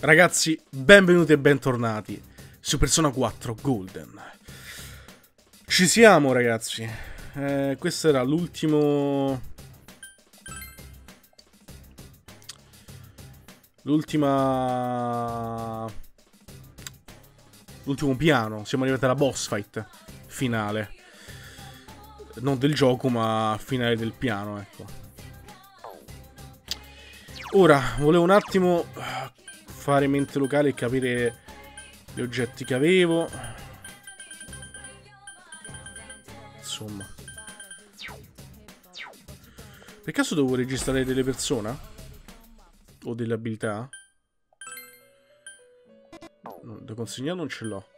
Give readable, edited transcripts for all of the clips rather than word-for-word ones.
Ragazzi, benvenuti e bentornati su Persona 4 Golden. Ci siamo, ragazzi. Questo era l'ultimo piano. Siamo arrivati alla boss fight finale. Non del gioco, ma finale del piano, ecco. Ora, volevo un attimo fare mente locale e capire gli oggetti che avevo. Insomma, per caso devo registrare delle persone? O delle abilità? No, da consegnare non ce l'ho.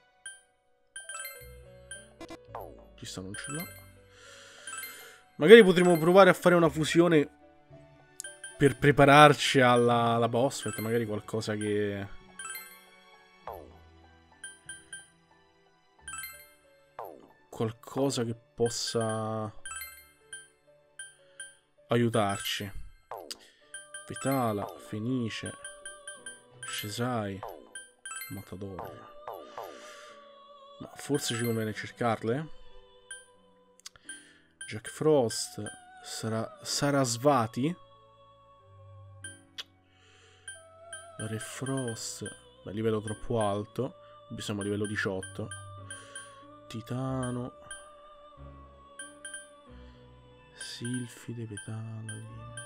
Ci sta, non ce l'ho. Magari potremmo provare a fare una fusione per prepararci alla boss fight. Magari qualcosa che... qualcosa che possa aiutarci. Vitala, Fenice, Cesai, Matador. Ma forse ci conviene cercarle? Jack Frost, Sarasvati, Re Frost, beh, livello troppo alto, siamo a livello 18. Titano, Silfide, Petala,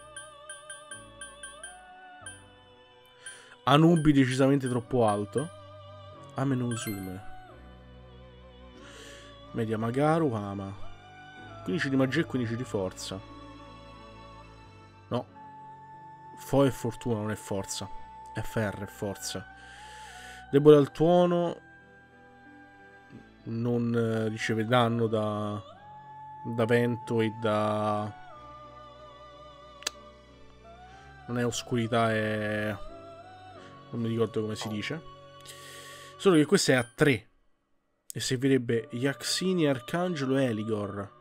Anubi decisamente troppo alto. Amenusume, Media Magaru, Ama. 15 di magia e 15 di forza. No, Fo è fortuna, non è forza. FR è forza. Debole al tuono. Non riceve danno da vento e da... non è oscurità, è... non mi ricordo come si dice. Solo che questo è a 3 e servirebbe Yaxini, Arcangelo e Eligor.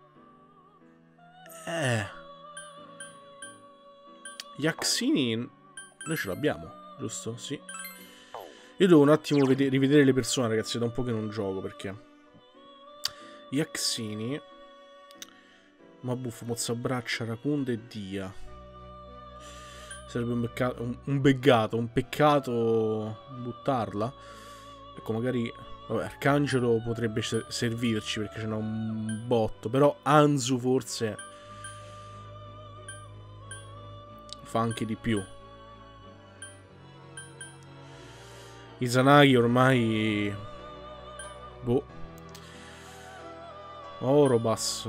Yaxini noi ce l'abbiamo, giusto? Sì. Io devo un attimo rivedere le persone, ragazzi, da un po' che non gioco, perché Yaxini, Mabuffo, Mozzabraccia, Racunda e Dia. Sarebbe un peccato buttarla. Ecco, magari... vabbè, Arcangelo potrebbe servirci perché ce n'ha un botto. Però Anzu forse fa anche di più. Izanagi ormai... boh. Orobas...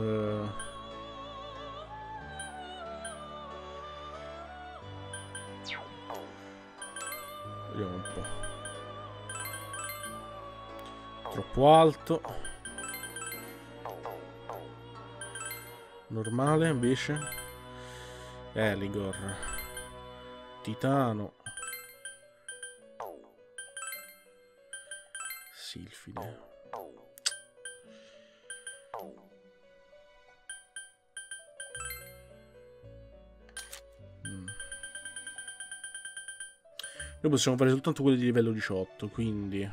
vediamo un po'. Troppo alto. Normale invece. Eligor. Titano. Silfide. Noi possiamo fare soltanto quelli di livello 18, quindi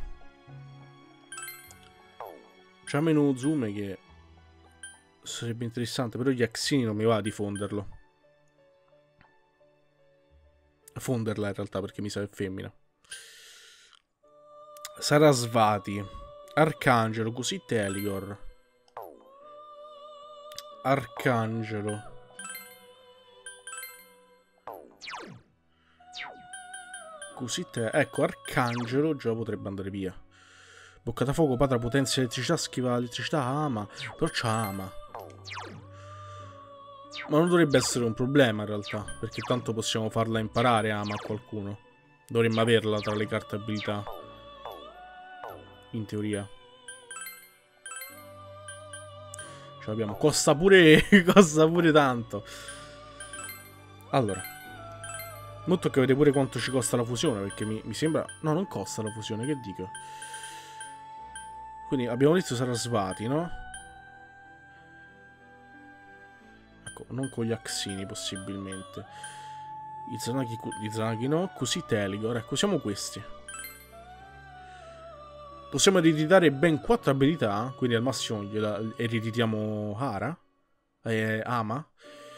c'è meno zoom che sarebbe interessante, però gli Axini non mi va di fonderlo. Fonderla in realtà, perché mi sa è femmina. Sarasvati, Arcangelo, così Teligor. Arcangelo. Così ecco, Arcangelo già potrebbe andare via. Bocca da fuoco, Patra, potenzia, elettricità, schiva elettricità, Ama. Però c'ha Ama. Ma non dovrebbe essere un problema in realtà, perché tanto possiamo farla imparare Ama a qualcuno. Dovremmo averla tra le carte abilità. In teoria. Ce l'abbiamo. Costa pure tanto. Allora. Molto che vedere pure quanto ci costa la fusione, perché mi sembra... no, non costa la fusione, che dico? Quindi abbiamo visto Sarasvati, no? Ecco, non con gli Axini possibilmente. Izanagi no, così Teligor. Ecco, siamo questi. Possiamo ereditare ben 4 abilità, quindi al massimo ereditiamo Hara. Ama.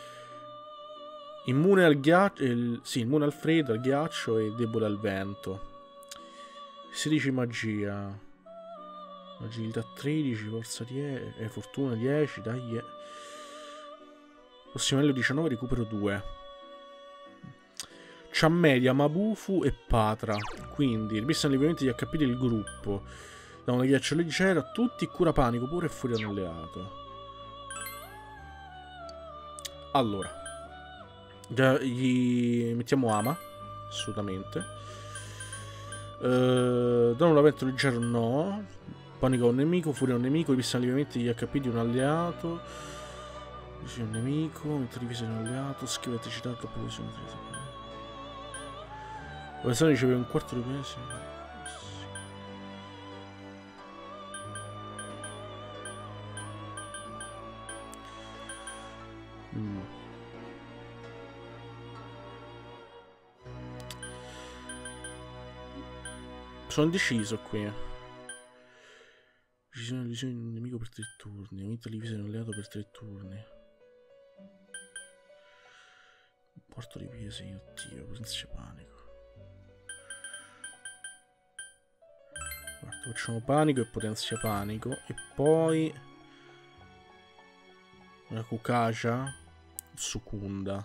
Immune al ghiaccio, sì, immune al freddo, al ghiaccio e debole al vento. 16 magia. Agilità 13, forza 10, fortuna 10, dai. Prossimo livello 19, recupero 2. C'ha media, Mabufu e Patra. Quindi ripristina lievemente gli HP del gruppo. Da una ghiaccio leggero a tutti, cura panico pure e furia un alleato. Allora. Gli mettiamo Ama. Assolutamente. Da un lamento leggero no. Panico a un nemico, furia a un nemico, ripristina lievemente gli HP di un alleato. Visione un nemico, mette divisa di un alleato, schiva elettricità, troppo visione. La persona riceve un quarto di mese. Sono indeciso qui. Decisione di un nemico per 3 turni. Aumenta la divisa di un alleato per 3 turni. Porto di pesi, oddio, potenzia panico. Guarda, facciamo panico e potenzia panico. E poi la Kukasha Sukunda.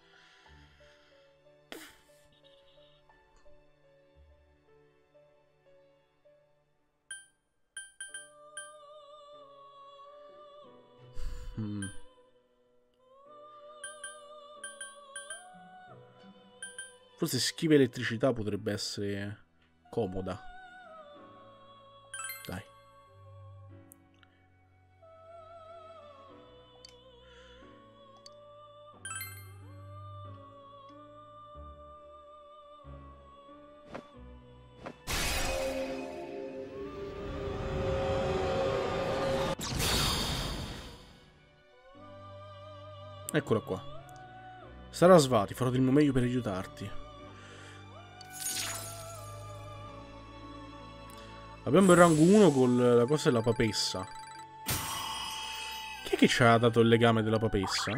Forse schiva elettricità potrebbe essere comoda. Dai. Eccola qua. Sarasvati, farò del mio meglio per aiutarti. Abbiamo il rango 1 con la cosa della papessa. Chi è che ci ha dato il legame della papessa?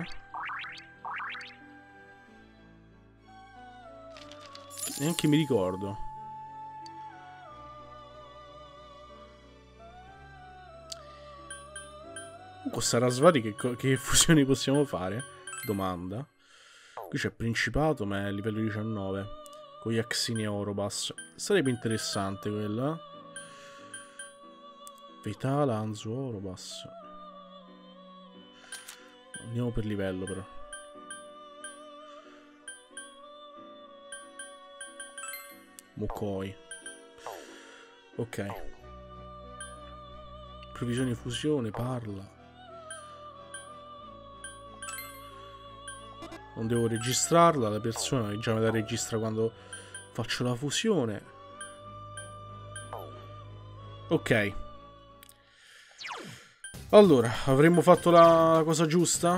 Neanche mi ricordo. Con Sarasvati che fusioni possiamo fare? Domanda. Qui c'è Principato ma è livello 19. Con gli Axini e Orobas. Sarebbe interessante quella. Vitala, Anzu, Orobas. Andiamo per livello però. Mokoi. Ok. Previsione di fusione, parla. Non devo registrarla, la persona già me la registra quando faccio la fusione. Ok. Allora, avremmo fatto la cosa giusta?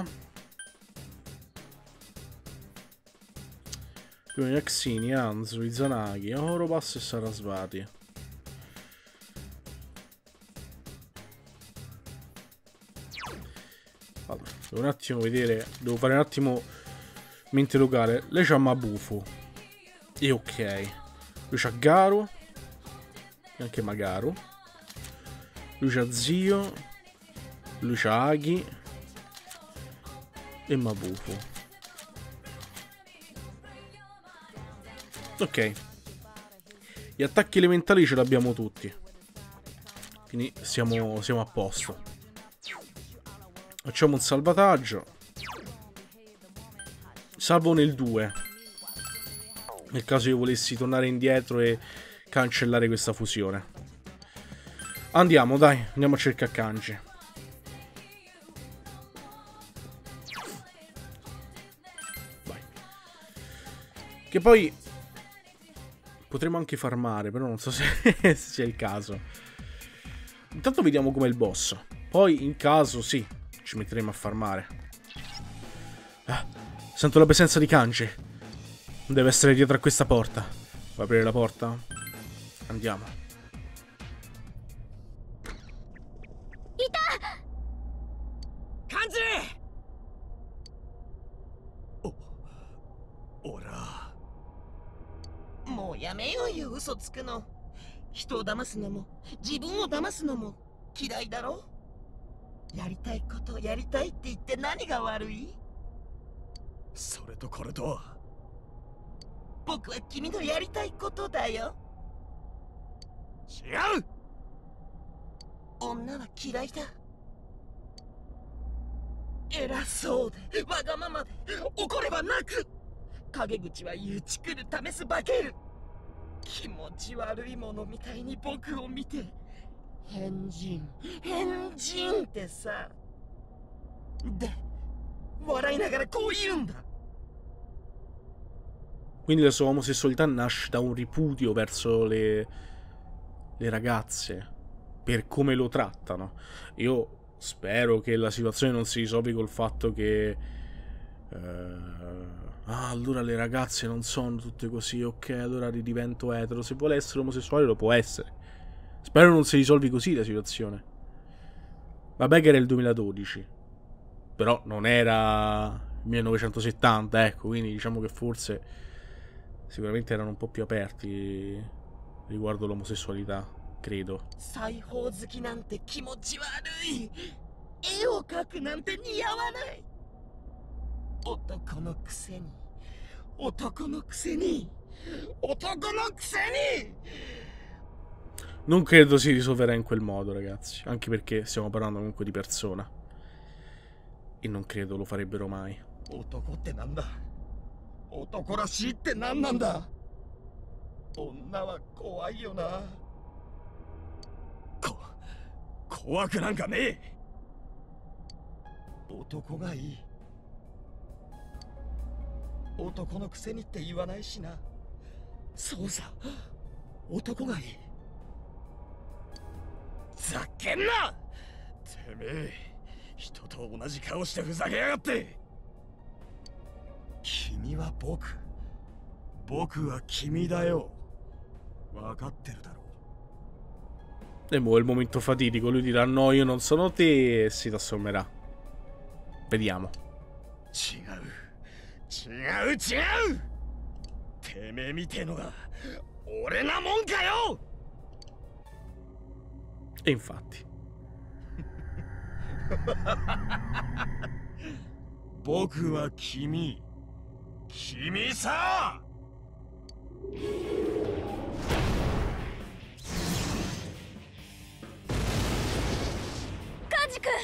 Prima Axini, Anzu, Izanagi, Orobas e Sarasvati. Allora, devo un attimo vedere. Devo fare un attimo mente locale. Lei c'ha Mabufu. E ok. Lui c'ha Garu. E anche Magaru. Lui c'ha Zio. Lui c'ha Agi. E Mabufu. Ok. Gli attacchi elementali ce l'abbiamo tutti. Quindi siamo a posto. Facciamo un salvataggio. Salvo nel 2. Nel caso io volessi tornare indietro e cancellare questa fusione. Andiamo, dai. Andiamo a cercare Kanji. Vai. Che poi potremmo anche farmare, però non so se sia il caso. Intanto vediamo com'è il boss. Poi, in caso, sì, ci metteremo a farmare. Sento la presenza di Kanji. Deve essere dietro a questa porta. Vuoi aprire la porta? Andiamo. Kanji! おら。もうやめようよ、嘘つくの。人を騙すのも自分を騙すのも嫌いだろ。やりたいことやりたいって言って何が悪い？それとこれとは。僕は君のやりたいことだよ。違う。女は嫌いだ。偉そうでわがままで怒れば泣く。陰口は言うちくる試す化ける。気持ち悪いものみたいに僕を見て変人ってさ。で笑いながらこう言うんだ。 Quindi la sua omosessualità nasce da un ripudio verso le ragazze, per come lo trattano. Io spero che la situazione non si risolvi col fatto che allora le ragazze non sono tutte così, ok, allora ridivento etero. Se vuole essere omosessuale lo può essere. Spero non si risolvi così la situazione. Vabbè che era il 2012, però non era il 1970, ecco, quindi diciamo che forse sicuramente erano un po' più aperti riguardo l'omosessualità, credo. 裁縫好きなんて気持ち悪い。絵を描くなんて似合わない。男のくせに男のくせに男のくせに。 Non credo si risolverà in quel modo, ragazzi, anche perché stiamo parlando comunque di persona e non credo lo farebbero mai. 男ってなんだ。男らしいって何なんだ。女は怖いよな。怖くなんかねえ。男がいい。男のくせにって言わないしな。そうさ、男がいい。ざけんな。てめえ、人と同じ顔してふざけやがって。君は僕は君だよ。分かってるだろう。 E mo' è il momento fatidico, lui dirà no, io non sono te e si trasformerà. Vediamo. 違う。てめえみてえのが俺なもんかよ。 E infatti. 僕は君さ。 カジ君。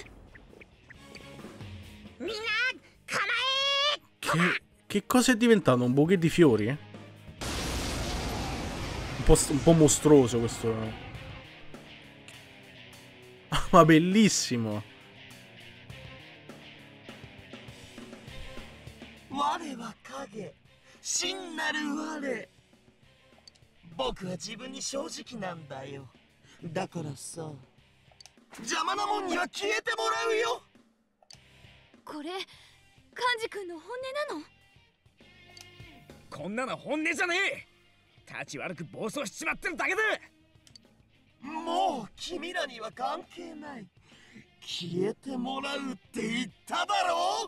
みんな構え。 Che cosa è diventato? Un bouquet di fiori? Un po' mostruoso questo. Ma bellissimo. 我は影、真なる我。僕は自分に正直なんだよ。だからさ、邪魔なもんには消えてもらうよ。 これカンジ君の本音なの？ こんなの本音じゃねえ。立ち悪く暴走しちまってるだけだ。 もう君らには関係ない。消えてもらうって言っただろう。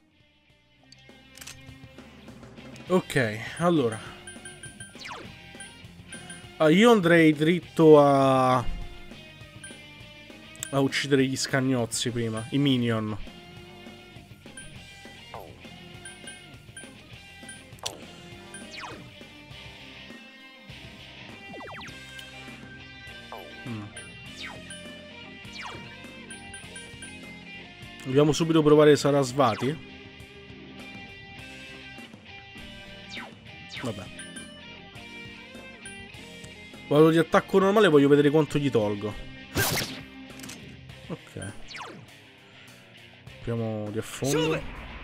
Ok, allora. Io andrei dritto a uccidere gli scagnozzi prima, i minion. Dobbiamo subito provare Sarasvati. Vabbè. Vado di attacco normale, voglio vedere quanto gli tolgo. Ok. Apriamo di affondo.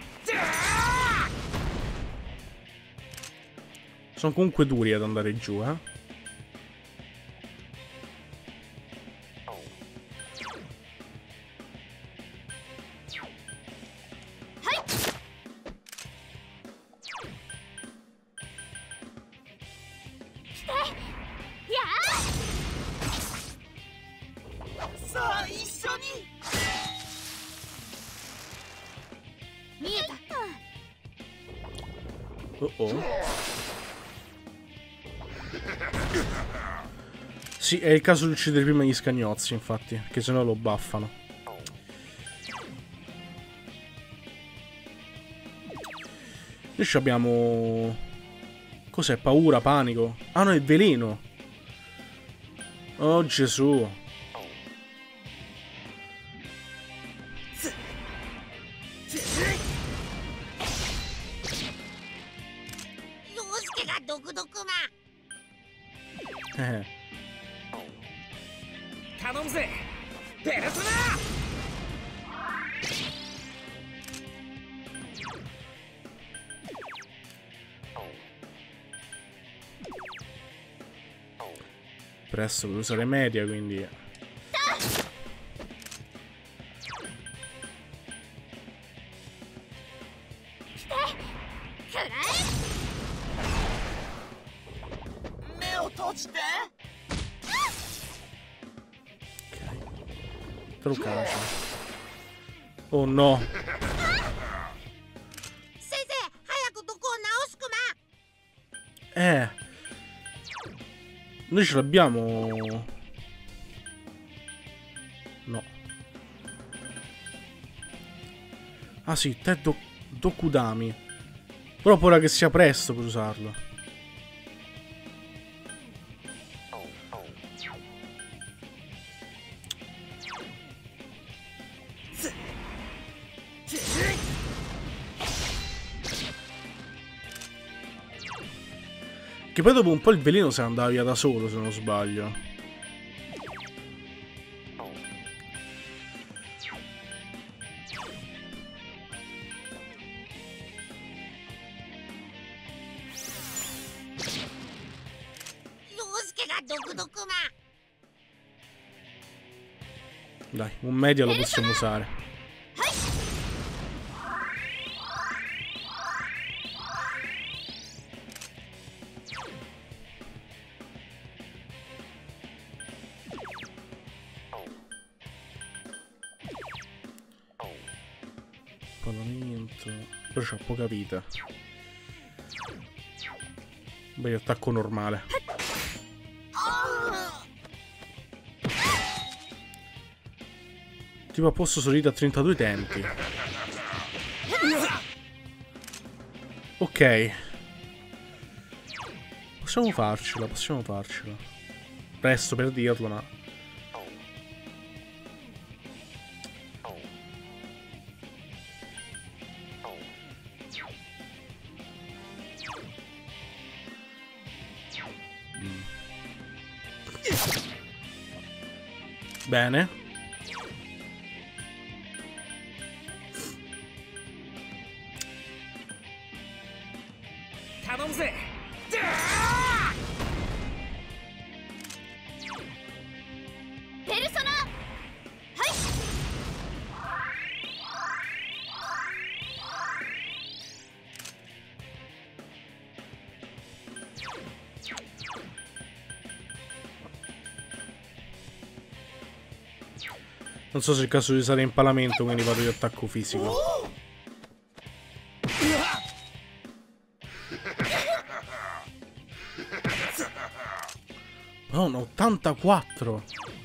Sono comunque duri ad andare giù, eh. Oh oh. Sì, è il caso di uccidere prima gli scagnozzi, infatti, perché sennò lo buffano. Noi abbiamo... Cos'è? Paura, panico? Ah no, è veleno. Oh Gesù. Presto devo usare media, quindi... Truccato. Oh no. Noi ce l'abbiamo. No. Ah sì, te Dokudami. Però ora che sia presto per usarlo. Che poi dopo un po' il veleno se ne andava via da solo, se non sbaglio. Dai, un media lo possiamo usare. Però c'ha poca vita. Beh, attacco normale. Tipo a posto salire a 32 tempi. Ok. Possiamo farcela, possiamo farcela. Presto per dirlo, ma... Bene. Non so se è il caso di usare impalamento, quindi vado di attacco fisico. Oh, un 84.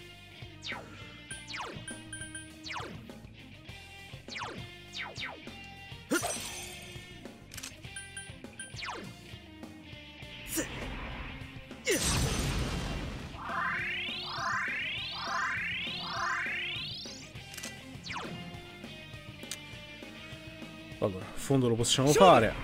Allora, a fondo lo possiamo fare.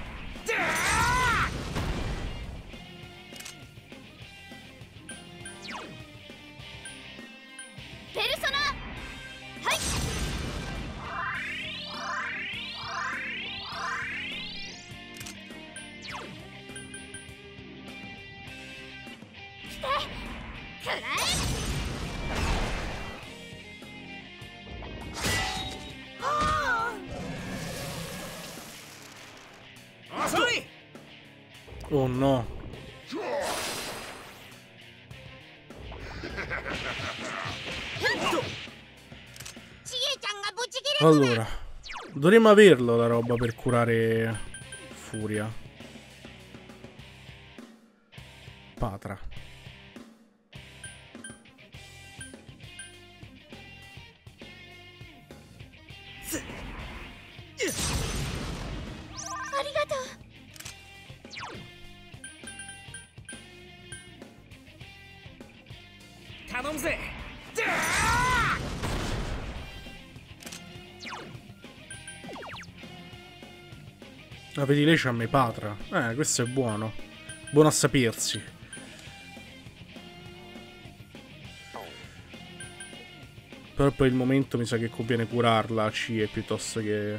Oh no. Allora, dovremmo averlo la roba per curare Furia. Patra. Ah, vedi, lei c'ha me Patra. Questo è buono. Buono a sapersi. Però per il momento mi sa che conviene curarla a CIE piuttosto che...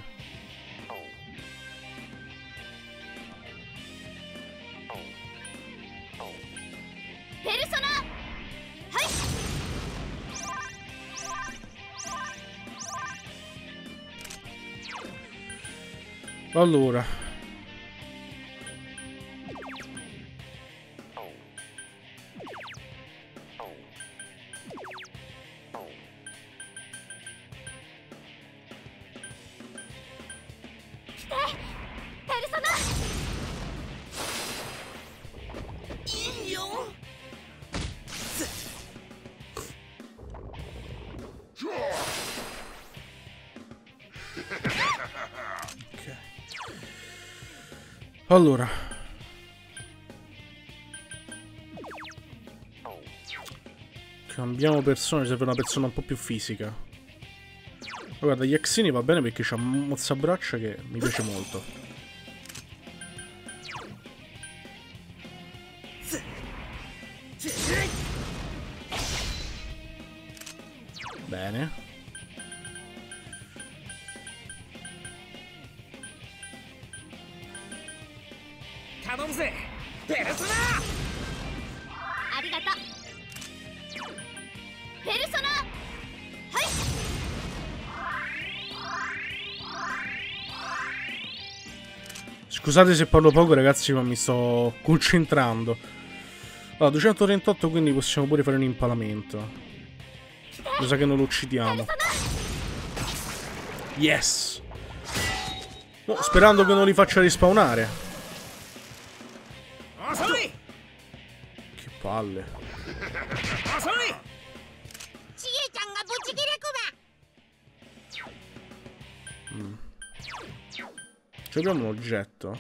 Allora, allora, cambiamo persona, serve una persona un po' più fisica. Guarda, gli Axini va bene perché c'ha un mozzabraccia che mi piace molto. Bene. Scusate se parlo poco ragazzi, ma mi sto concentrando. Allora, 238, quindi possiamo pure fare un impalamento. Mi sa che non lo uccidiamo. Yes! No, sperando che non li faccia rispawnare. Che palle. Ci abbiamo un oggetto.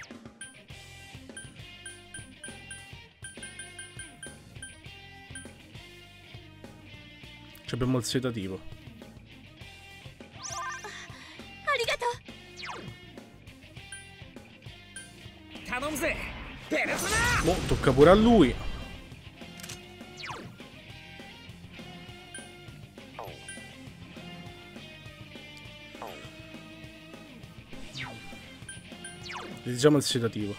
Ci abbiamo il sedativo. Mo tocca pure a lui. Utilizziamo il sedativo.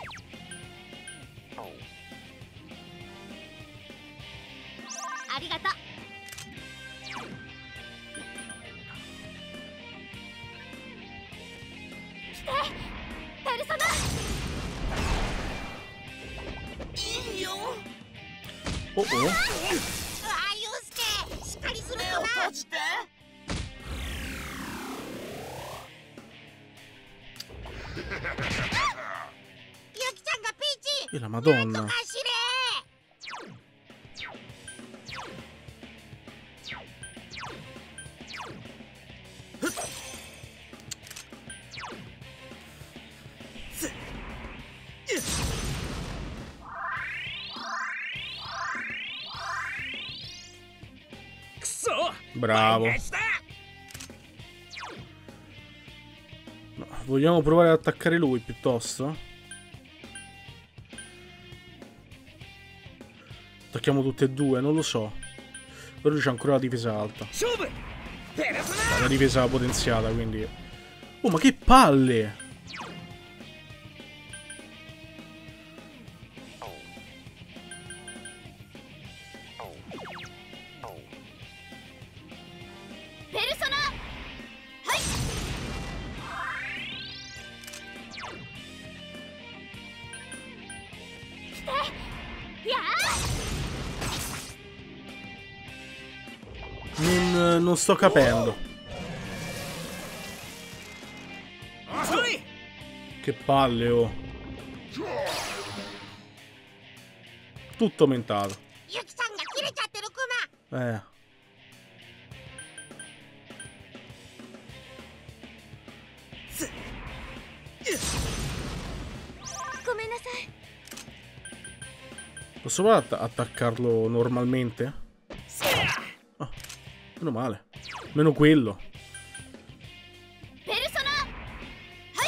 Oh oh. E la Madonna. Bravo. No, vogliamo provare ad attaccare lui piuttosto? Attacchiamo tutte e due, non lo so. Però c'è ancora la difesa alta. La difesa potenziata, quindi... Oh, ma che palle! Non sto capendo. Che palle, oh. Tutto aumentato. ユキさんが切れちゃってるクマ。 ごめんなさい。 Posso provare a attaccarlo normalmente? Ah, meno male. Meno quello. ペルソナ。はい。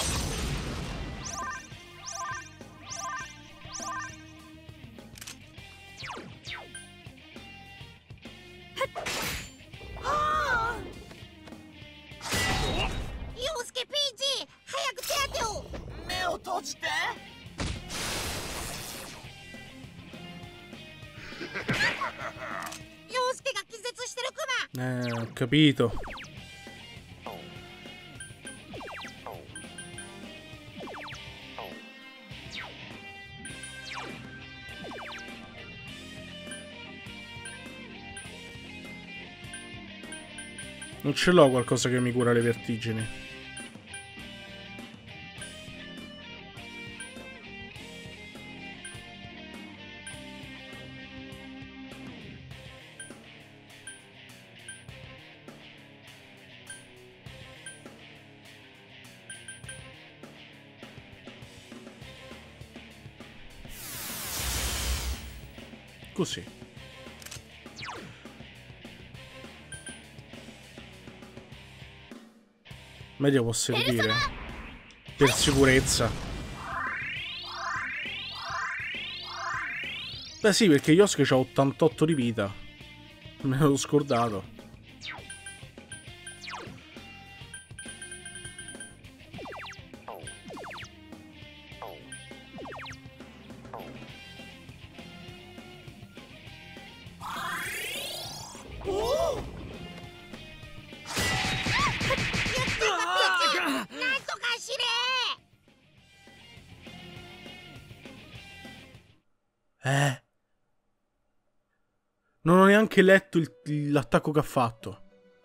ユウスケ、ピーチ、早く手当てを。目を閉じて。ユウスケが気絶してるクマ。 Ho capito. Non ce l'ho qualcosa che mi cura le vertigini. Così. Meglio può servire. Per sicurezza. Beh sì, perché Yosuke c'ha 88 di vita. Me l'ho scordato. Non ho neanche letto l'attacco che ha fatto.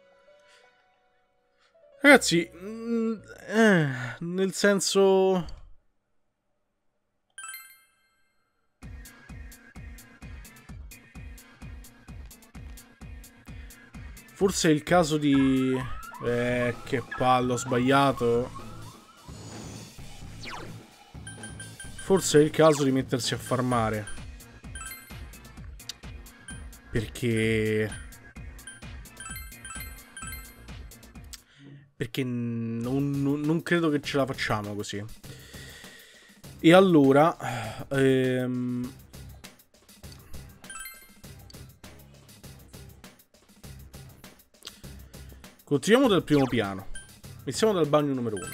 Ragazzi, nel senso... Forse è il caso di... che palle, ho sbagliato. Forse è il caso di mettersi a farmare. Perché non credo che ce la facciamo così. E allora continuiamo dal primo piano. Iniziamo dal bagno numero 1.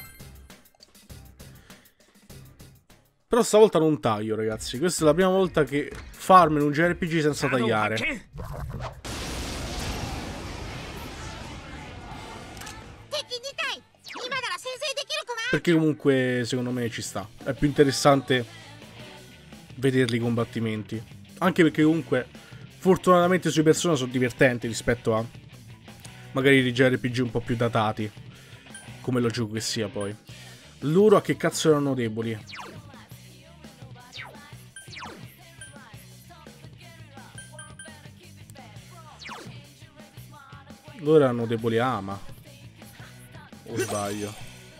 Però stavolta non taglio, ragazzi. Questa è la prima volta che farmo in un JRPG senza tagliare. Perché comunque secondo me ci sta. È più interessante vederli i combattimenti. Anche perché comunque fortunatamente sui Persona sono divertenti rispetto a magari i JRPG un po' più datati, come lo gioco che sia poi. Loro a che cazzo erano deboli? Loro erano deboli a Ama. O sbaglio?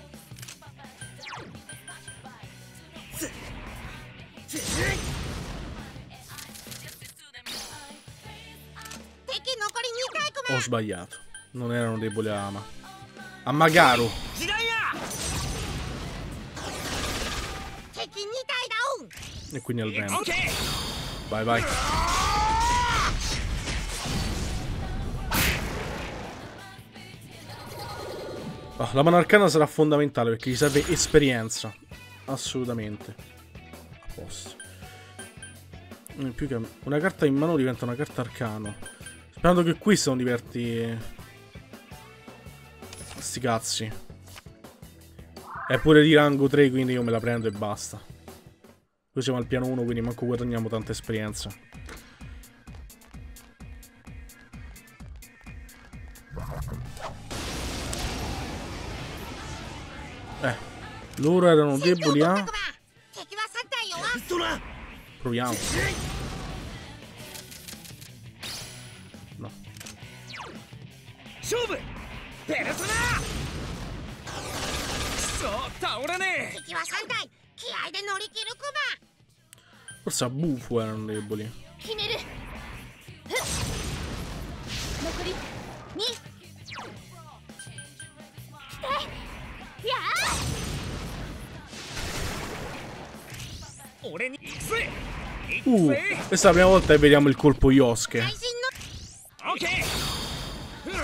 Ho sbagliato. Non erano deboli a Ama. A Magaru. E quindi al vento. Vai, vai. Oh, la mano arcana sarà fondamentale perché gli serve esperienza. Assolutamente. A posto. Più che una carta in mano diventa una carta arcano. Sperando che qui sono diverti. Sti cazzi. È pure di rango 3, quindi io me la prendo e basta. Qui siamo al piano 1, quindi manco guadagniamo tanta esperienza. Loro erano deboli a... Proviamo. 勝負ペルソナくそ倒れねえ敵は3体気合で乗り切るク Forse a Bufu erano deboli. 決めるふっ残り2来てやあ俺に行くぜ行くぜ Questa è la prima volta che vediamo il colpo マ Yosuke. 最新のオッケーうわ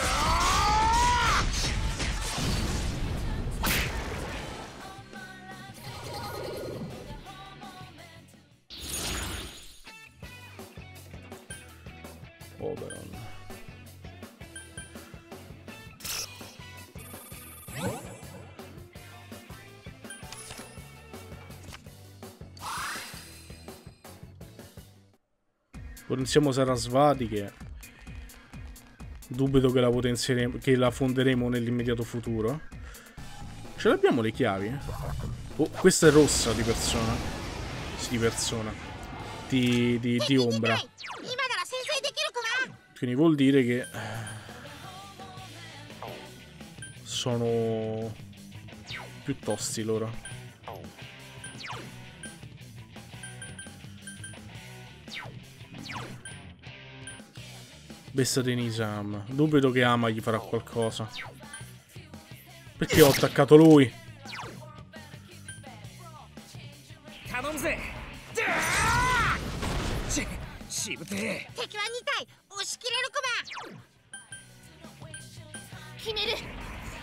Oberon. Potenziamo Sarasvati che dubito che la potenzieremo, che la fonderemo nell'immediato futuro. Ce l'abbiamo le chiavi? Oh, questa è rossa di persona. Sì, di persona. Di ombra. 今なら先制できるクマ Quindi vuol dire che sono più tosti loro. Besta di Nisam. Dubito che Ama gli farà qualcosa. Perché ho attaccato lui? 頼むぜしぶてえ敵は2体押し切れるク決めるはい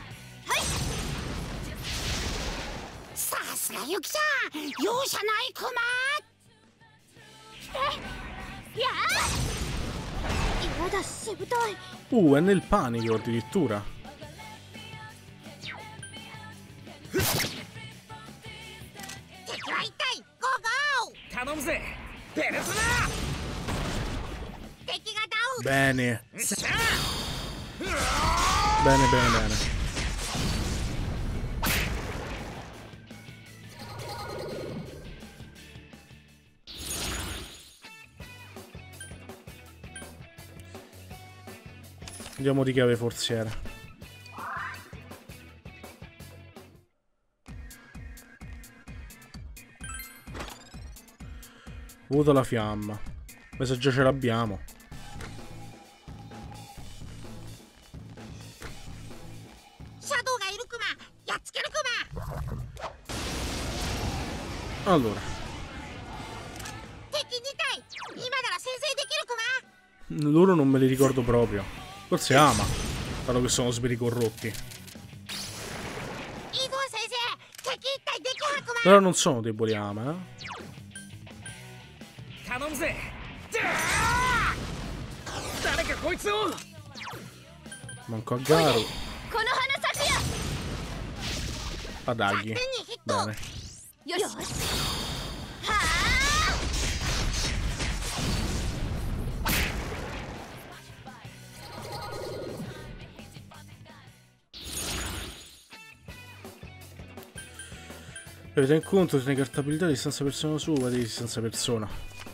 マさすがユキちゃん容赦ないクマ来てやあやだしぶとい È nel panico addirittura. 敵は1体ゴーゴー頼むぜペルソナ敵がダウン Bene. よっしゃ Bene, bene, bene. Andiamo di chiave forziera. Vuota la fiamma. Ma se già ce l'abbiamo. Allora. Loro non me li ricordo proprio. Forse Ama. Dato che sono sbiricorrotti. Però non sono deboli Ama, eh. 頼むぜ誰かこいつを Manco a Garu. この花咲くや Adaghi. Bene. よしはあ Avete in conto delle cartabilità di distanza persona su o di distanza persona.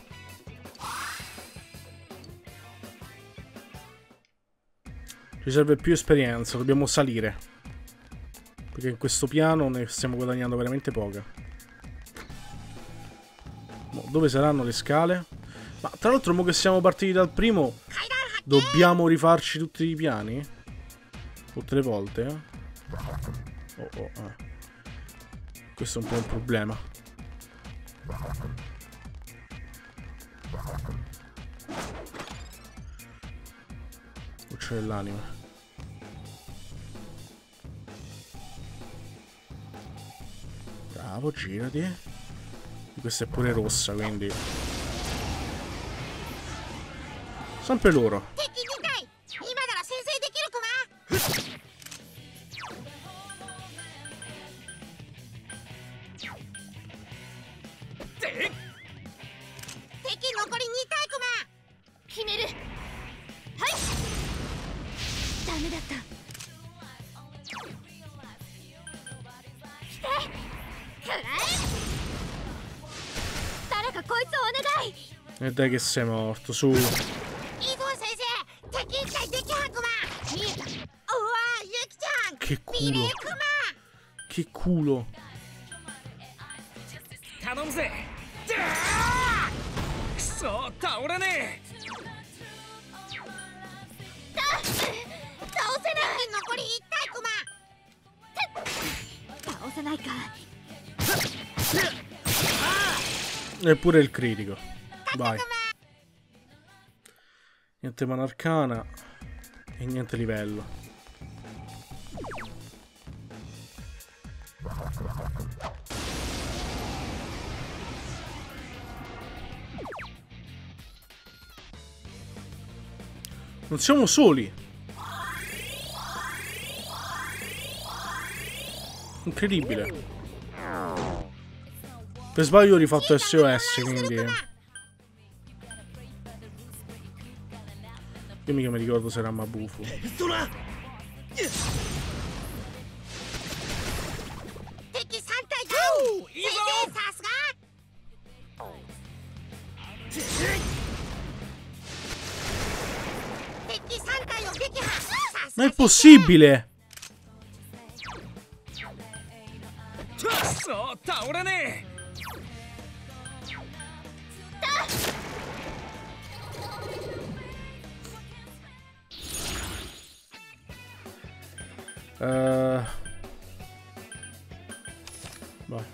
Ci serve più esperienza, dobbiamo salire. Perché in questo piano ne stiamo guadagnando veramente poca. Dove saranno le scale? Ma tra l'altro mo che siamo partiti dal primo dobbiamo rifarci tutti i piani? Tutte le volte, eh? Questo è un po' un problema. C'è l'anima. Bravo, girati. Questa è pure rossa, quindi sempre loro. E dai che sei morto, su. che culo. Che culo. 頼むぜ。くそ、倒れねえ。 倒せない。残り1体クマ。倒せないか。 Eppure il critico. Vai. Niente mana arcana. E niente livello. Non siamo soli. Incredibile. Per sbaglio ho rifatto SOS, quindi... Io mica mi ricordo se era Mabufu. 敵3体だ。 いいぞ。 さすが。敵3体を撃破。さす Ma が è possibile! くそ、倒れねえ。 Vai.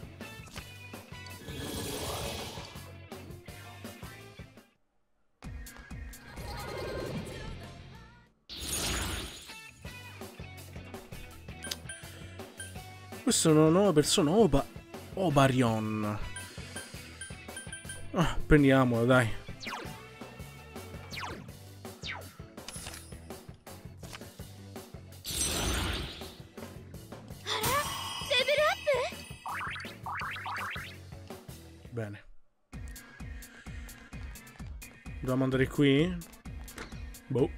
Questa è una nuova persona, Obarion. Ah, prendiamola, dai. Bene. Dobbiamo andare qui? Boh.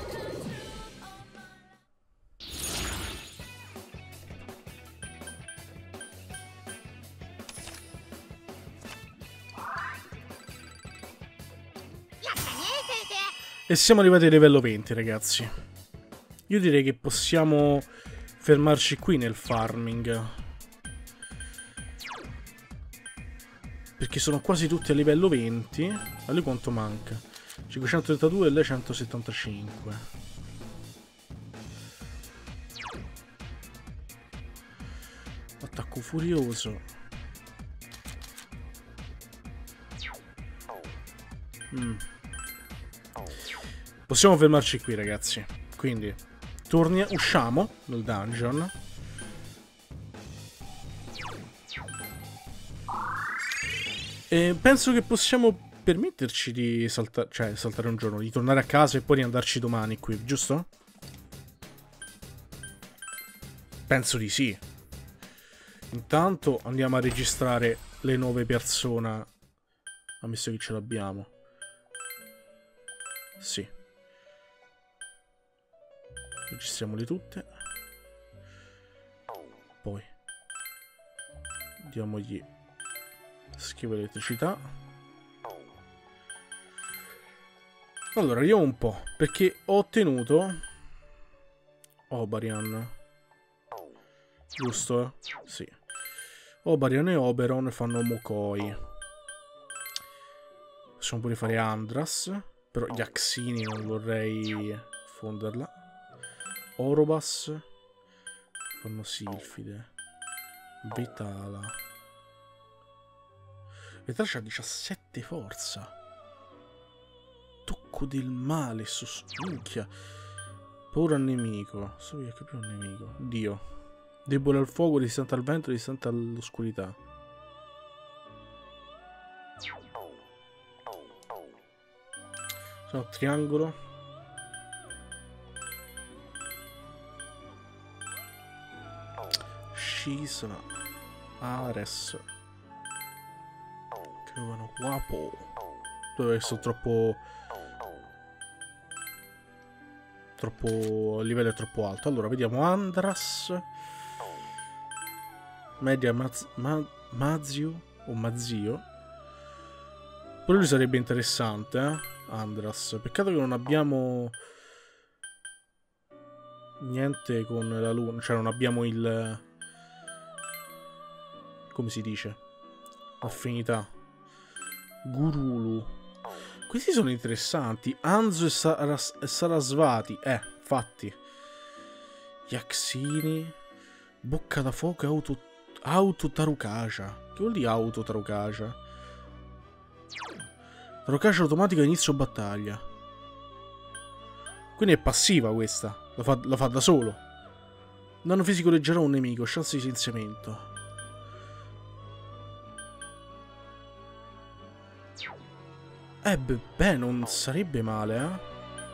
E siamo arrivati al livello 20, ragazzi. Io direi che possiamo fermarci qui nel farming. Perché sono quasi tutti a livello 20. A lui quanto manca? 532 e lei 175. Attacco furioso. Possiamo fermarci qui, ragazzi. Quindi usciamo nel dungeon. E penso che possiamo permetterci di saltare un giorno, di tornare a casa e poi riandarci domani qui, giusto? Penso di sì. Intanto andiamo a registrare le nuove persone. Ammesso che ce l'abbiamo. Sì. Registriamole tutte. Poi diamogli schivo elettricità. Allora, vediamo un po'. Perché ho ottenuto Obarion. Giusto? Sì. Obarion e Oberon fanno Mokoi. Possiamo pure fare Andras. Però gli Axini non vorrei fonderla. Orobas fanno Silfide. Vitala. Vitala c'ha 17 forza. Tocco del male, minchia. Paura al nemico. So che è più un nemico. Dio. Debole al fuoco, resistente al vento, resistente all'oscurità. Sono triangolo. Shisa. Ares. Che vanno guapo. Dove sono troppo. Il livello è troppo alto. Allora vediamo Andras. Media Mazio o Mazio. Pure lui sarebbe interessante, Andras. Peccato che non abbiamo Niente con la luna, cioè non abbiamo il... come si dice? Affinità. Gurulu. Questi sono interessanti. Anzu e Sarasvati. Infatti. Yaxini. Bocca da fuoco e auto Tarukaja. Che vuol dire auto Tarukaja? Tarukaja automatica inizio battaglia. Quindi è passiva questa. La fa da solo. Danno fisico leggero a un nemico. Chance di licenziamento. Beh, non sarebbe male, eh?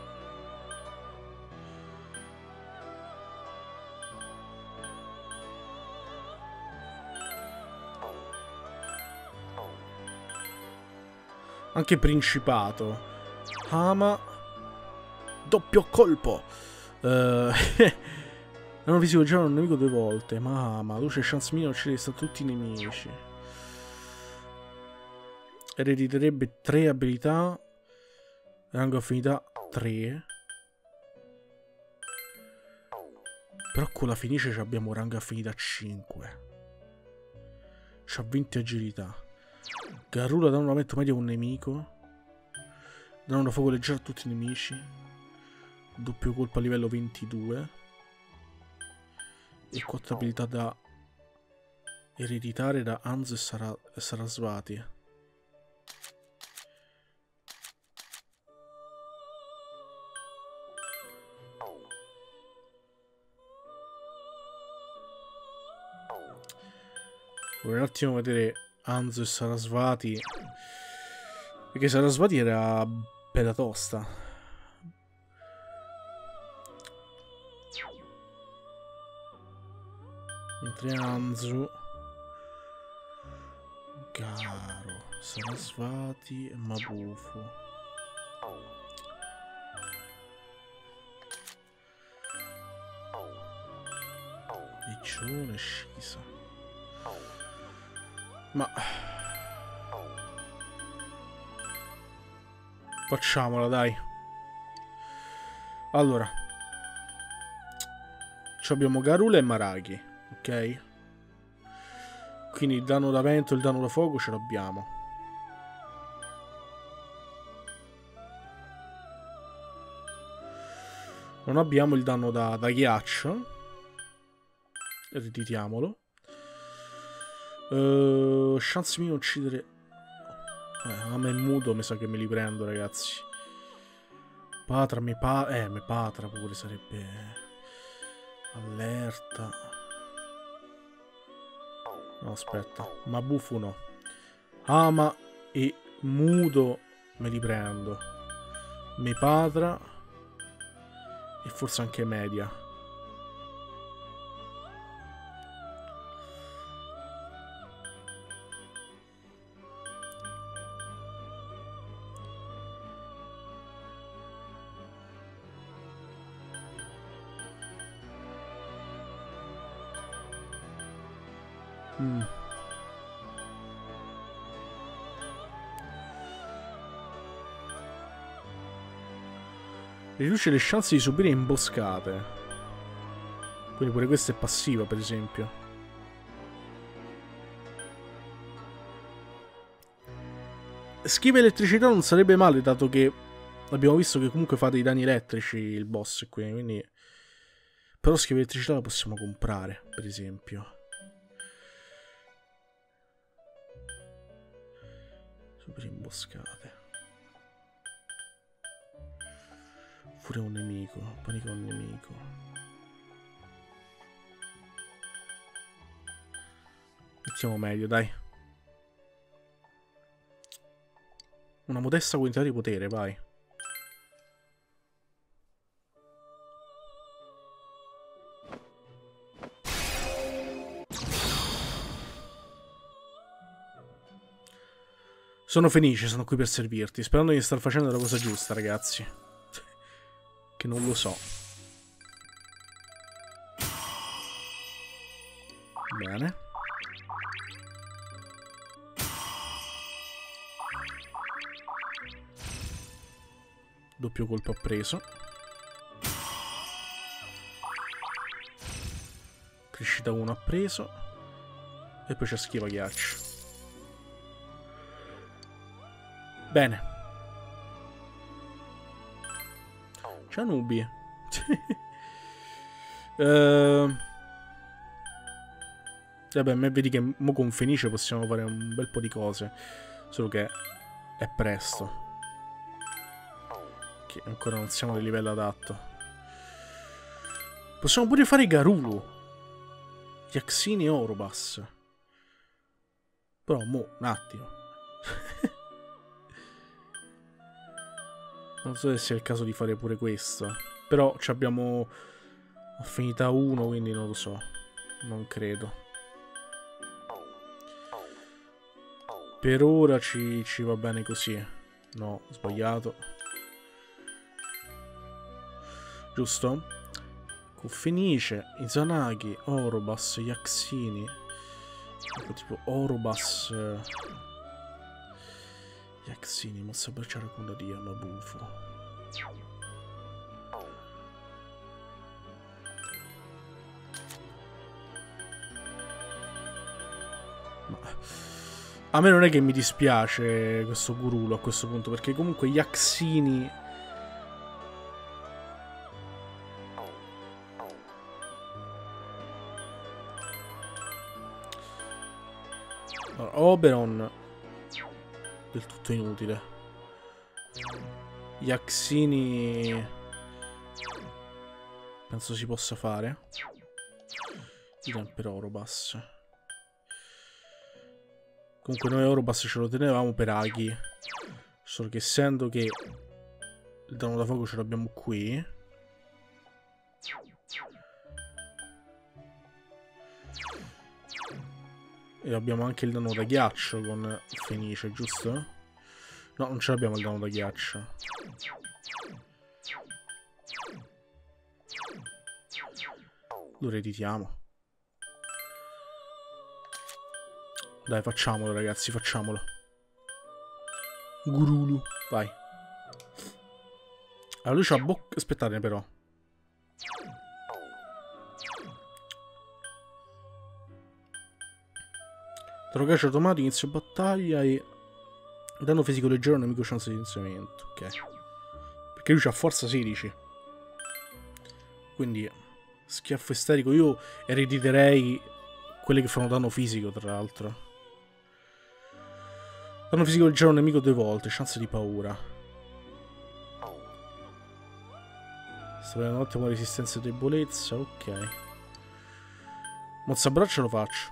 Anche Principato. Hama. Doppio colpo. Non ho fisico già un nemico 2 volte. Ma luce chance minima uccide tutti i nemici. Erediterebbe 3 abilità. Rango affinità 3. Però con la Fenice abbiamo rango affinità 5. C'ha 20 agilità. Garrula dà un aumento medio a un nemico. Dà una fuoco leggero a tutti i nemici. Doppio colpo a livello 22. E 4 abilità da ereditare da Anzu e Sarasvati. Vorrei un attimo vedere Anzu e Sarasvati. Perché Sarasvati era bella tosta. Mentre Anzu, Garo, Sarasvati e Mabufu. Riccione scisa. Ma facciamola, dai. Allora, ci abbiamo Garula e Maraghi, ok? Quindi il danno da vento e il danno da fuoco ce l'abbiamo. Non abbiamo il danno da ghiaccio. Ritiriamolo. Chance mia uccidere. A me muto mi sa che me li prendo, ragazzi. Patra, me Patra pure sarebbe. Allerta. No, aspetta. Mabufu no. Ama e muto me li prendo. Me Patra. E forse anche media. Riduce le chance di subire imboscate. Quindi pure questa è passiva, per esempio. Schiva elettricità non sarebbe male, dato che abbiamo visto che comunque fa dei danni elettrici il boss qui, quindi... Però schiva elettricità la possiamo comprare, per esempio. Super imboscate. Furia un nemico, panico un nemico. Mettiamo meglio, dai. Una modesta quantità di potere, vai. Sono felice, sono qui per servirti, sperando di star facendo la cosa giusta, ragazzi. Che non lo so. Bene. Doppio colpo appreso. Riuscita 1 ha preso. E poi c'è schiva ghiaccio. Bene. C'è Nubi. Vabbè, me vedi che mo con Fenice possiamo fare un bel po' di cose. Solo che è presto. Che ancora non siamo del livello adatto. Possiamo pure fare Garulu. Yaxini e Orobas. Però mo, un attimo. Non so se sia il caso di fare pure questo. Però abbiamo affinità 1, quindi non lo so. Non credo. Per ora ci va bene così. No, ho sbagliato. Giusto? Con Fenice, Izanagi, Orobas, Yaxini. Tipo Orobas. Yaxini, mossa bracciare con la dia, ma bufo. A me non è che mi dispiace questo Gurulu a questo punto, perché comunque gli Yaxini... Allora, Oberon... del tutto inutile. Yaxini... penso si possa fare. Idem per Orobas. Comunque noi Orobas ce lo tenevamo per Aghi. Solo che essendo che il danno da fuoco ce l'abbiamo qui. E abbiamo anche il danno da ghiaccio con Fenice, giusto? No, non ce l'abbiamo il danno da ghiaccio. Lo ereditiamo. Dai, facciamolo ragazzi, facciamolo. Gurulu, vai. Allora lui c'ha bocca... Aspettate però. Drogaggio automatico, inizio battaglia e... danno fisico leggero al nemico, chance di iniziamento. Ok. Perché lui c'ha forza 16. Quindi... schiaffo isterico. Io erediterei quelle che fanno danno fisico, tra l'altro. Danno fisico leggero al nemico 2 volte, chance di paura. Sto avendo un'ottima resistenza e debolezza, ok. Mozzabraccio lo faccio.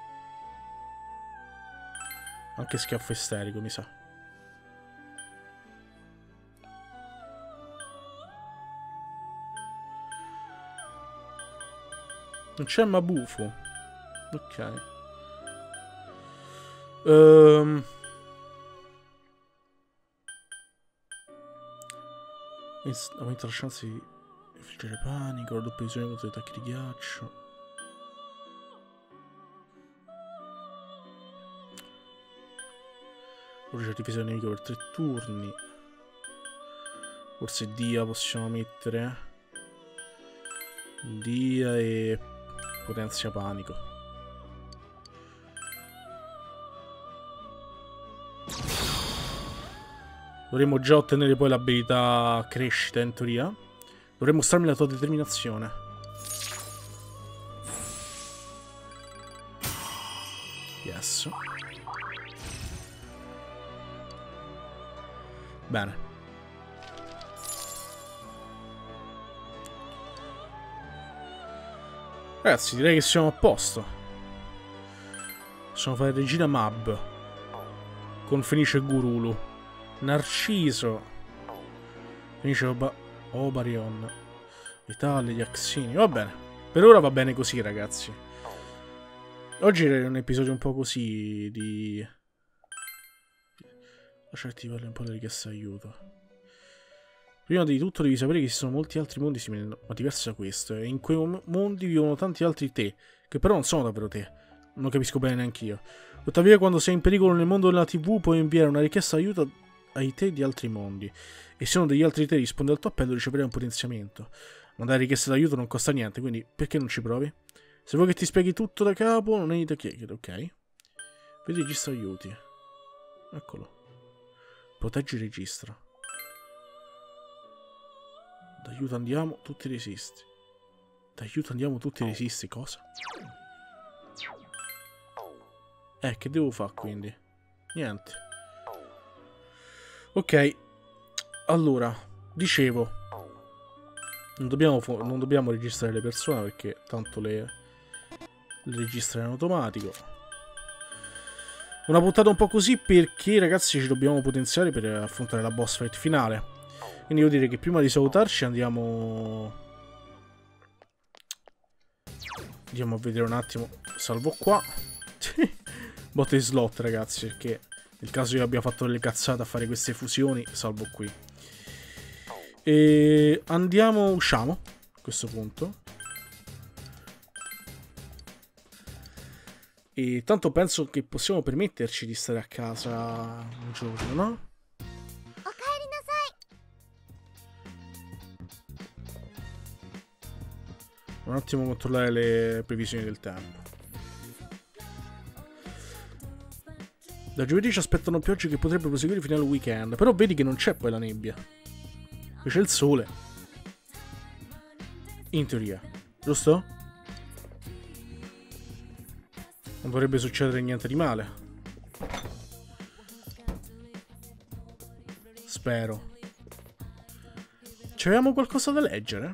Anche schiaffo isterico, mi sa. Non c'è Mabufo. Ok. Aumenta la chance di infliggere panico, la doppia visione contro gli attacchi di ghiaccio. Ora difesa del nemico per 3 turni. Forse Dia possiamo mettere. Dia e potenzia panico. Dovremmo già ottenere poi l'abilità crescita in teoria. Dovremmo mostrarmi la tua determinazione. Yes. Bene. Ragazzi, direi che siamo a posto. Possiamo fare Regina Mab con Fenice Gurulu, Narciso, Fenice Obarion, Vitale, Yaxini. Va bene. Per ora va bene così, ragazzi. Oggi è un episodio un po' così di... Lasciarti fare un po' di richiesta aiuto. Prima di tutto devi sapere che ci sono molti altri mondi simili, ma diversi da questo. E in quei mondi vivono tanti altri te, che però non sono davvero te. Non capisco bene neanch'io. Tuttavia, quando sei in pericolo nel mondo della TV, puoi inviare una richiesta aiuto ai te di altri mondi. E se uno degli altri te risponde al tuo appello, riceverai un potenziamento. Mandare richieste d'aiuto non costa niente, quindi perché non ci provi? Se vuoi che ti spieghi tutto da capo, non hai da chiedere, ok? Vedi registro aiuti. Eccolo. Proteggi il registro. D'aiuto andiamo, tutti resisti. D'aiuto andiamo, tutti resisti, cosa? Che devo fare quindi? Niente. Ok. Allora, dicevo. Non dobbiamo registrare le persone perché tanto le registra in automatico. Una puntata un po' così perché ragazzi ci dobbiamo potenziare per affrontare la boss fight finale. Quindi io direi che prima di salutarci andiamo a vedere un attimo. Salvo qua. Botte di slot ragazzi, perché nel caso io abbia fatto delle cazzate a fare queste fusioni, salvo qui. E usciamo a questo punto. E tanto penso che possiamo permetterci di stare a casa un giorno, no? Un attimo controllare le previsioni del tempo. Da giovedì ci aspettano piogge che potrebbero proseguire fino al weekend. Però vedi che non c'è poi la nebbia. C'è il sole. In teoria. Giusto? Non dovrebbe succedere niente di male. Spero. C'avevamo qualcosa da leggere?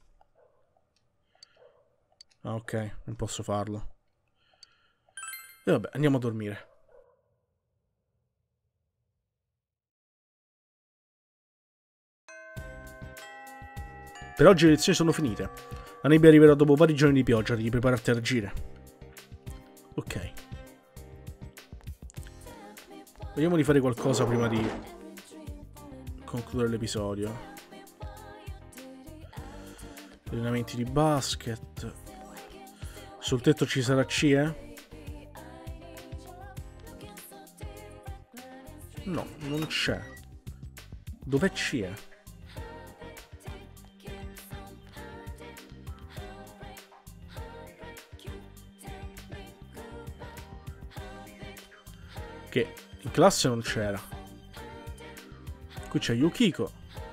Ah, ok. Non posso farlo. E vabbè, andiamo a dormire. Per oggi le lezioni sono finite. La nebbia arriverà dopo vari giorni di pioggia, devi prepararti a reagire. Ok. Vediamo di fare qualcosa prima di concludere l'episodio. Allenamenti di basket. Sul tetto ci sarà CE? No, non c'è. Dov'è CE? Che in classe non c'era. Qui c'è Yukiko.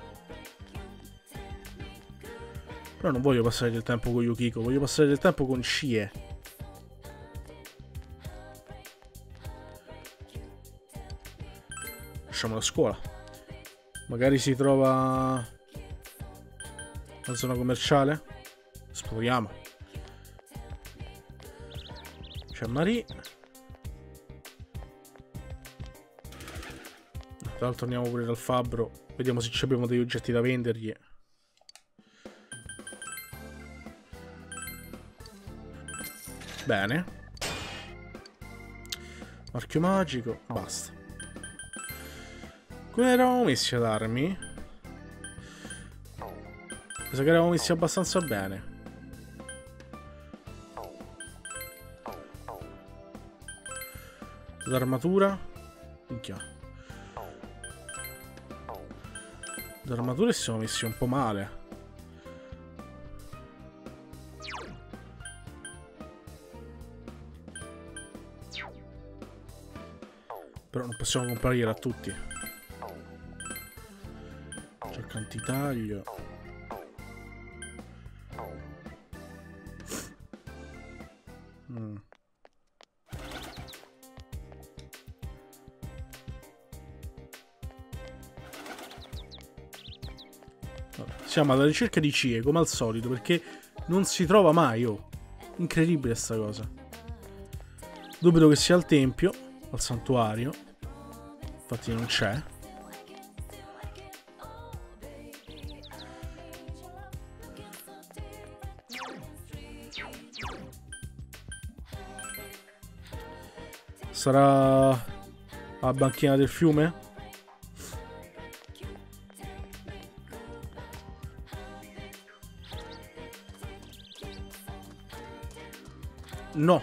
Però non voglio passare del tempo con Yukiko, voglio passare del tempo con Chie. Lasciamo la scuola. Magari si trova una zona commerciale. Esploriamo. C'è Marie. Tra l'altro andiamo pure dal fabbro. Vediamo se abbiamo degli oggetti da vendergli. Bene. Marchio magico. Basta. Come eravamo messi ad armi? Penso che eravamo messi abbastanza bene. L'armatura. Minchia. L'armatura si sono messi un po' male. Però non possiamo comprargliela a tutti. C'è il cantitaglio. Siamo alla ricerca di CIE, come al solito, perché non si trova mai, oh. Incredibile sta cosa. Dubito che sia al tempio, al santuario. Infatti non c'è. Sarà alla banchina del fiume? No.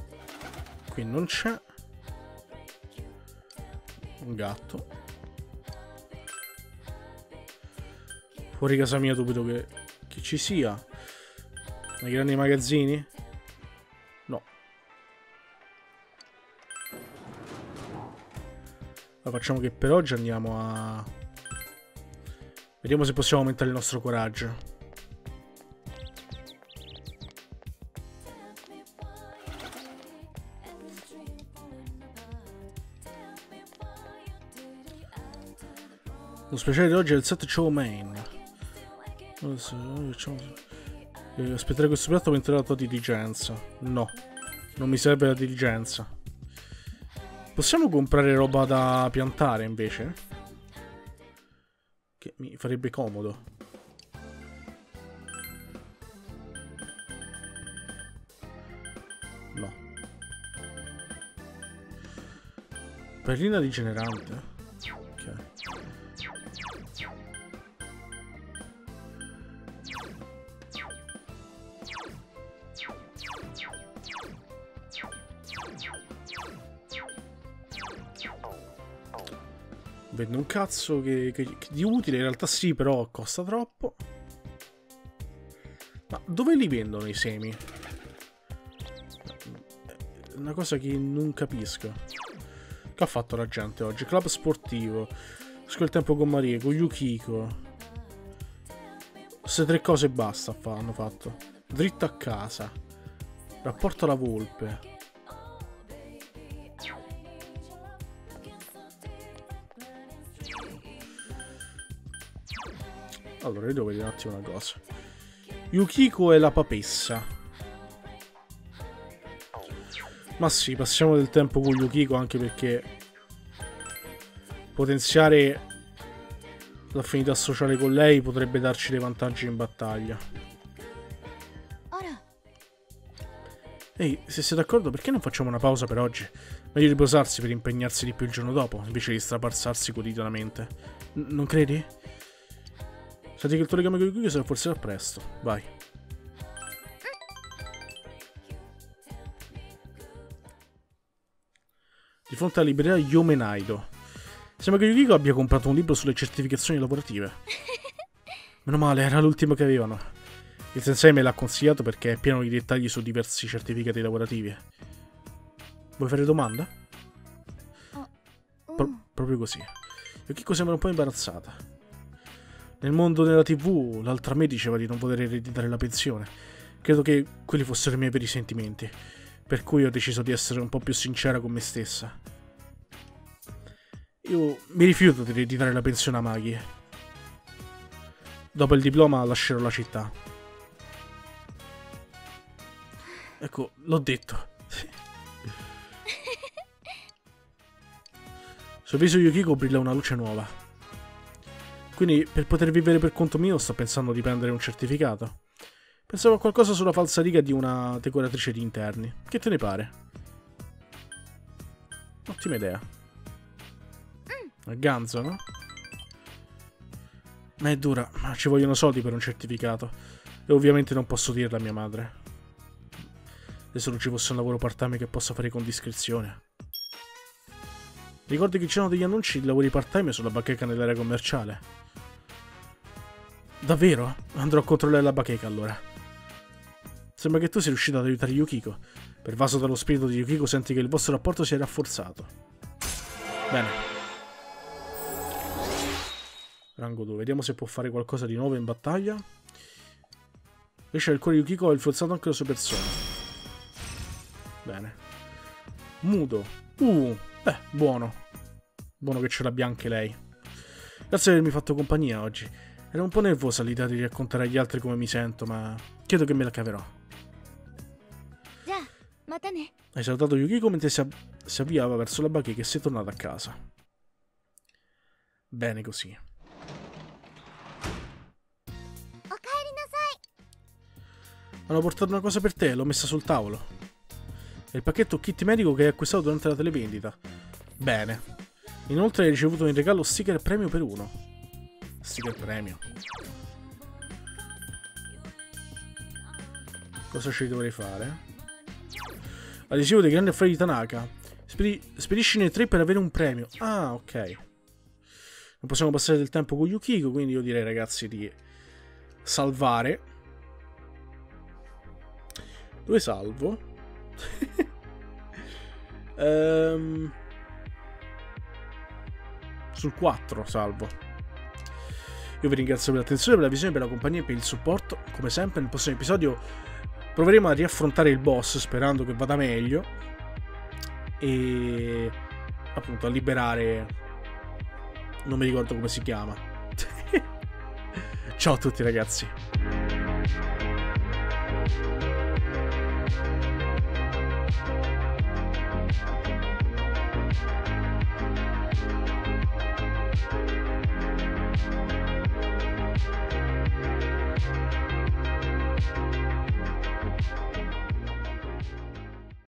Qui non c'è. Un gatto. Fuori casa mia dubito che ci sia. Nei grandi magazzini? No. Allora facciamo che per oggi andiamo a... Vediamo se possiamo aumentare il nostro coraggio. Lo speciale di oggi è il set Chow Mein. Aspettare questo piatto aumenterà la tua diligenza. No, non mi serve la diligenza. Possiamo comprare roba da piantare invece? Che mi farebbe comodo. No. Perlina rigenerante. Ok. Vende un cazzo che di utile, in realtà sì, però costa troppo. Ma dove li vendono i semi? È una cosa che non capisco. Che ha fatto la gente oggi? Club sportivo. Scuola il tempo con Maria, con Yukiko. Queste tre cose e basta hanno fatto. Dritto a casa. Rapporto alla volpe. Allora, io devo vedere un attimo una cosa. Yukiko è la papessa. Ma sì, passiamo del tempo con Yukiko anche perché potenziare l'affinità sociale con lei potrebbe darci dei vantaggi in battaglia. Ehi, se sei d'accordo, perché non facciamo una pausa per oggi? Meglio riposarsi per impegnarsi di più il giorno dopo, invece di strapazzarsi quotidianamente. Non credi? Senti che il tuo legame con Yukiko si rafforzerà presto. Vai. Di fronte alla libreria Yomenaido. Sembra che Yukiko abbia comprato un libro sulle certificazioni lavorative. Meno male, era l'ultimo che avevano. Il sensei me l'ha consigliato perché è pieno di dettagli su diversi certificati lavorativi. Vuoi fare domanda? Proprio così. Yukiko sembra un po' imbarazzata. Nel mondo della TV, l'altra me diceva di non voler ereditare la pensione. Credo che quelli fossero i miei veri sentimenti. Per cui ho deciso di essere un po' più sincera con me stessa. Io mi rifiuto di ereditare la pensione a Magi. Dopo il diploma lascerò la città. Ecco, l'ho detto. Sul viso di Yukiko brilla una luce nuova. Quindi, per poter vivere per conto mio, sto pensando di prendere un certificato. Pensavo a qualcosa sulla falsariga di una decoratrice di interni. Che te ne pare? Ottima idea. È ganzo, no? Ma è dura, ma ci vogliono soldi per un certificato. E ovviamente non posso dirlo a mia madre. Se solo ci fosse un lavoro part-time che possa fare con discrezione. Ricordi che c'erano degli annunci di lavori part-time sulla bacheca nell'area commerciale? Davvero? Andrò a controllare la bacheca allora. Sembra che tu sia riuscito ad aiutare Yukiko. Pervaso dallo spirito di Yukiko senti che il vostro rapporto si è rafforzato. Bene. Rango 2. Vediamo se può fare qualcosa di nuovo in battaglia. Invece il cuore di Yukiko ha influenzato anche le sue persone. Bene. Mudo. Buono. Buono che ce l'abbia anche lei. Grazie di avermi fatto compagnia oggi. Ero un po' nervosa all'idea di raccontare agli altri come mi sento, ma credo che me la caverò. Hai salutato Yukiko mentre si avviava verso la bacheca e sei tornata a casa. Bene così. Hanno portato una cosa per te, l'ho messa sul tavolo. È il pacchetto kit medico che hai acquistato durante la televendita. Bene. Inoltre hai ricevuto in regalo sticker premio per uno. Sticker premio. Cosa ci dovrei fare? Adesivo dei grandi affari di Tanaka. Spediscine 3 per avere un premio. Ah, ok. Non possiamo passare del tempo con Yukiko, quindi io direi ragazzi di salvare. Dove salvo? Sul 4 salvo. Io vi ringrazio per l'attenzione, per la visione, per la compagnia e per il supporto. Come sempre, nel prossimo episodio proveremo a riaffrontare il boss, sperando che vada meglio, e appunto a liberare, non mi ricordo come si chiama. Ciao a tutti ragazzi.